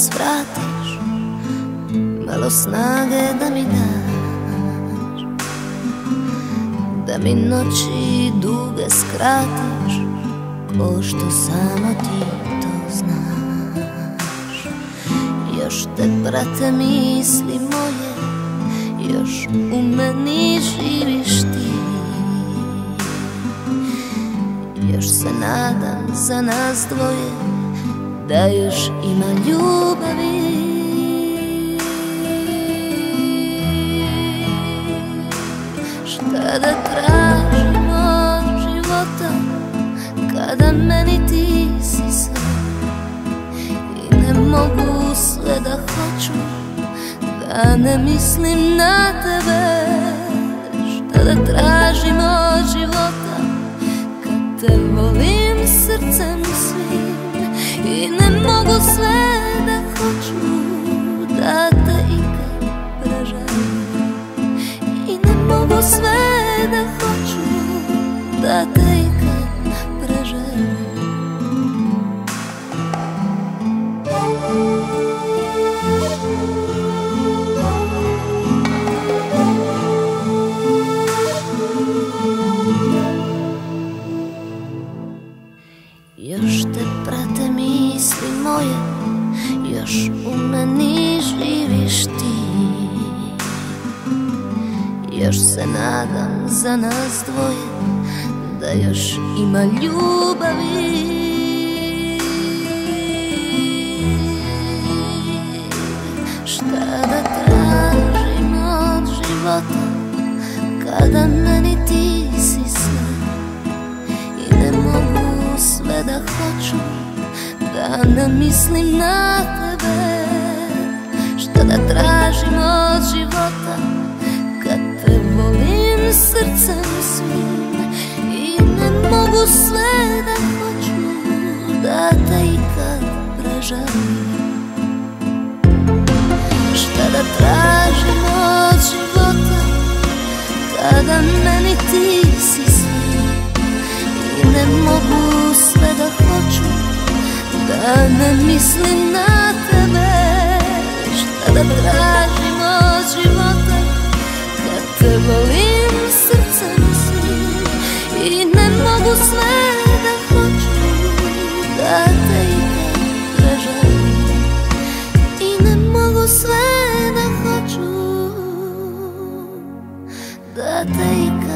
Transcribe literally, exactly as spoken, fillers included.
svratiš, malo snage da mi daš, da mi noći duge skratiš, ko što samo ti to znaš. Još te prate misli moje, još u meni živiš ti, još se nadam za nas dvoje, da još ima ljubavi. Šta da tražim od života, kada meni ti si sve i ne mogu sve da hoću, da ne mislim na tebe. Šta da tražim od života, kad te volim srcem svim i ne mogu sve da hoću, da te ikad preželim. I ne mogu sve da hoću, da te ikad preželim. Još te prate misli moje, još u meni živiš ti, još se nadam za nas dvoje, da još ima ljubavi. Šta da tražim od života, kada meni ti si sve i ne mogu sve da hoću, da ne mislim na tebe. Šta da tražim od života, kad te volim srcem svim i ne mogu sve da hoću, da te ikad preželim. Šta da tražim od života, kada meni ti si sve i ne mogu sve da hoću, da ne mislim na tebe. Šta da tražim od života, kad te volim srcem svim i ne mogu sve da hoću, da te ikad preželim. I ne mogu sve da hoću, da te ikad